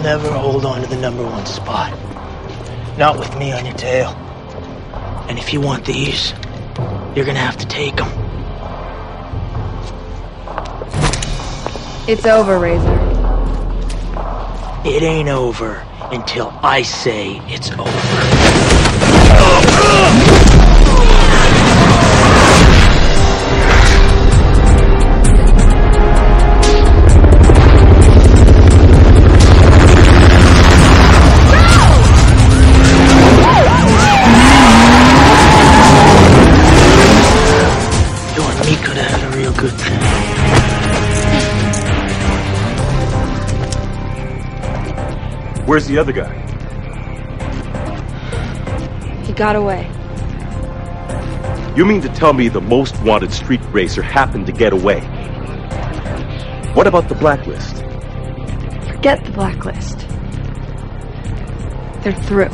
never hold on to the #1 spot. Not with me on your tail. And if you want these, you're gonna have to take them. It's over, Razor. It ain't over until I say it's over. You and me could have had a real good thing. Where's the other guy? He got away. You mean to tell me the most wanted street racer happened to get away? What about the Blacklist? Forget the Blacklist. They're through.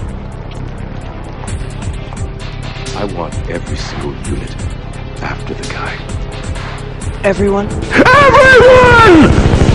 I want every single unit after the guy. Everyone? Everyone!